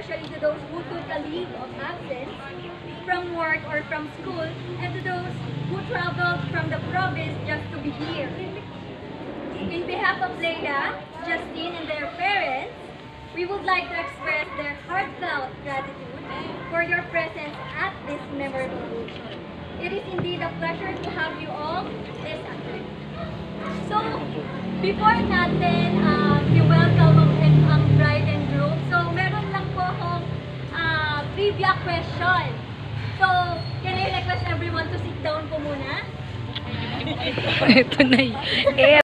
especially to those who took a leave of absence from work or from school, and to those who traveled from the province just to be here. In behalf of Leia, Justine, and their parents, we would like to express their heartfelt gratitude for your presence at this memorable occasion. It is indeed a pleasure to have you all this afternoon. So, before natin i-welcome ang bride and groom, so meron lang po akong trivia question. So, can I request everyone to sit down po muna? Ito na